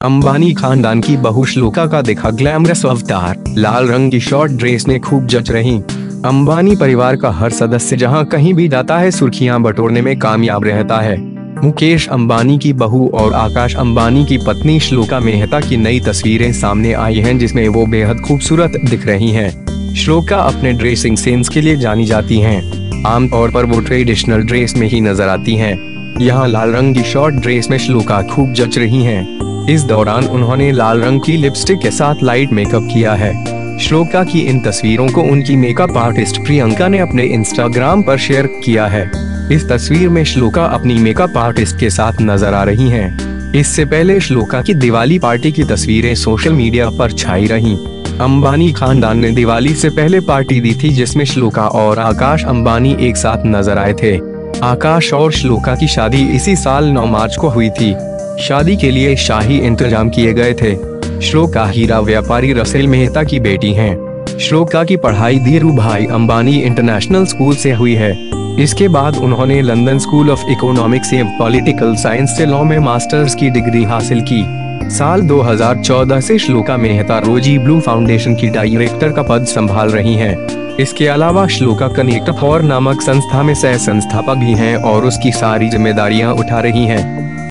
अंबानी खानदान की बहू श्लोका का दिखा ग्लैमरस अवतार, लाल रंग की शॉर्ट ड्रेस में खूब जच रही। अंबानी परिवार का हर सदस्य जहां कहीं भी जाता है सुर्खियां बटोरने में कामयाब रहता है। मुकेश अंबानी की बहू और आकाश अंबानी की पत्नी श्लोका मेहता की नई तस्वीरें सामने आई हैं, जिसमें वो बेहद खूबसूरत दिख रही हैं। श्लोका अपने ड्रेसिंग सेंस के लिए जानी जाती हैं। आमतौर पर वो ट्रेडिशनल ड्रेस में ही नजर आती हैं। यहाँ लाल रंग की शॉर्ट ड्रेस में श्लोका खूब जच रही हैं। इस दौरान उन्होंने लाल रंग की लिपस्टिक के साथ लाइट मेकअप किया है। श्लोका की इन तस्वीरों को उनकी मेकअप आर्टिस्ट प्रियंका ने अपने इंस्टाग्राम पर शेयर किया है। इस तस्वीर में श्लोका अपनी मेकअप आर्टिस्ट के साथ नजर आ रही हैं। इससे पहले श्लोका की दिवाली पार्टी की तस्वीरें सोशल मीडिया पर छाई रहीं। अंबानी खानदान ने दिवाली से पहले पार्टी दी थी, जिसमें श्लोका और आकाश अंबानी एक साथ नजर आए थे। आकाश और श्लोका की शादी इसी साल 9 मार्च को हुई थी। शादी के लिए शाही इंतजाम किए गए थे। श्लोका हीरा व्यापारी रसेल मेहता की बेटी हैं। श्लोका की पढ़ाई धीरूभाई अंबानी इंटरनेशनल स्कूल से हुई है। इसके बाद उन्होंने लंदन स्कूल ऑफ इकोनॉमिक्स एवं पॉलिटिकल साइंस से लॉ में मास्टर्स की डिग्री हासिल की। साल 2014 से श्लोका मेहता रोजी ब्लू फाउंडेशन की डायरेक्टर का पद संभाल रही हैं। इसके अलावा श्लोका कनेक्ट फॉर नामक संस्था में सह संस्थापक भी हैं और उसकी सारी जिम्मेदारियां उठा रही हैं।